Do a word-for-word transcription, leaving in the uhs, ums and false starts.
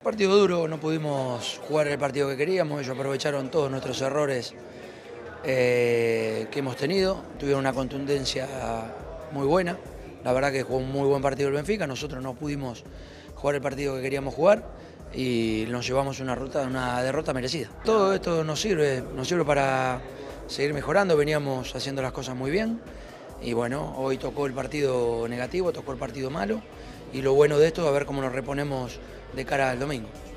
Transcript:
Partido duro, no pudimos jugar el partido que queríamos, ellos aprovecharon todos nuestros errores eh, que hemos tenido, tuvieron una contundencia muy buena, la verdad que jugó un muy buen partido el Benfica, nosotros no pudimos jugar el partido que queríamos jugar y nos llevamos una, ruta, una derrota merecida. Todo esto nos sirve, nos sirve para seguir mejorando, veníamos haciendo las cosas muy bien y bueno, hoy tocó el partido negativo, tocó el partido malo y lo bueno de esto es a ver cómo nos reponemos de cara al domingo.